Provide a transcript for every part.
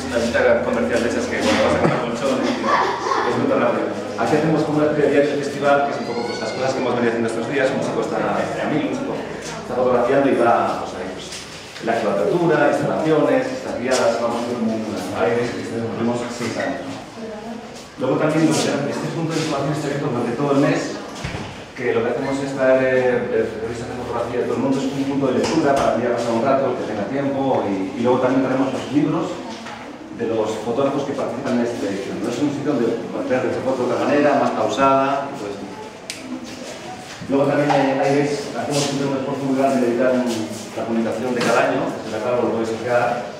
una visita comercial de esas que cuando vas a comprar colchones, es muy rápido. Aquí hacemos como una actividad del festival, que es un poco pues, las cosas que hemos venido haciendo estos días. Un chico está fotografiando y va pues, ahí, pues, la apertura, instalaciones, estas guiadas, vamos a ver como un aire que tenemos 6 años. ¿No? Luego también este punto de información está abierto durante todo el mes, que lo que hacemos es traer revistas de fotografía de todo el mundo, es un punto de lectura para que pasar un rato, que tenga tiempo, y luego también traemos los libros de los fotógrafos que participan en esta edición. No es un sitio donde ver de foto de otra manera, más pausada, y todo esto. Luego también hacemos siempre un esfuerzo muy grande de editar la publicación de cada año, que se la acabo, lo podéis fijar,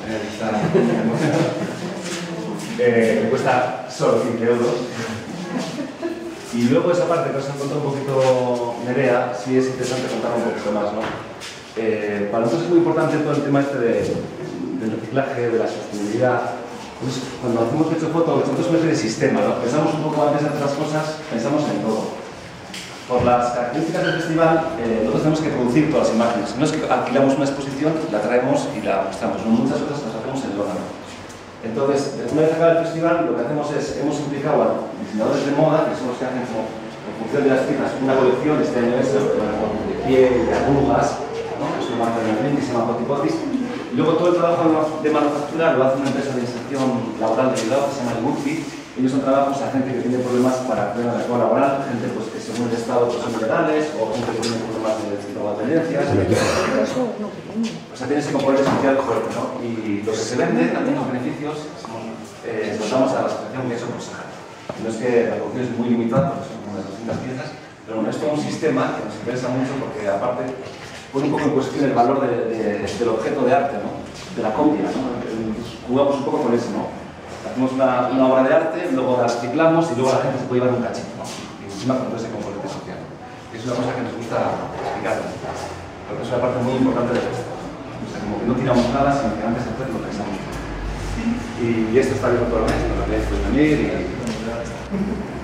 me cuesta solo 15 euros. Y luego esa parte que os he contado un poquito Nerea, sí es interesante contar un poquito más, ¿no? Para nosotros es muy importante todo el tema este del reciclaje, de la sostenibilidad. Pues, cuando hacemos hecho foto, nosotros es de sistema, ¿no? Pensamos un poco antes de hacer las cosas, pensamos en todo. Por las características del festival, nosotros tenemos que producir todas las imágenes. No es que alquilamos una exposición, la traemos y la mostramos. No, muchas cosas las hacemos en el órgano. Entonces, una vez acaba el festival, lo que hacemos es, hemos implicado a diseñadores de moda, que son los que hacen como, en función de las piezas, una colección, este año es de piel, de arrugas, ¿no? Es una marca de Berlín que se llama Potipotis. Y luego todo el trabajo de manufactura lo hace una empresa de inserción laboral de Bilbao que se llama el Murphy. Ellos son trabajos a gente que tiene problemas para acceder al mercado laboral, gente pues, que según el estado pues, son ilegales, o gente que tiene problemas de drogodependencias. O sea, tiene ese componente social fuerte, ¿no? Y lo que se vende, también los beneficios, los damos a la asociación que eso por Sahara. No es que la producción es muy limitada, porque son como de 200 piezas, pero bueno, es todo un sistema que nos interesa mucho porque aparte pone un poco en cuestión el valor del objeto de arte, ¿no? De la copia, ¿no? Jugamos un poco con eso, ¿no? Hacemos una obra de arte, luego la reciclamos y luego la gente se puede llevar un cachito, ¿no? Y encima con todo ese componente social. Es una cosa que nos gusta explicar, porque es una parte muy importante del festival. O sea, como que no tiramos nada, sino que antes de hacer lo pensamos. Y esto está abierto todo el mes, no lo podéis venir y...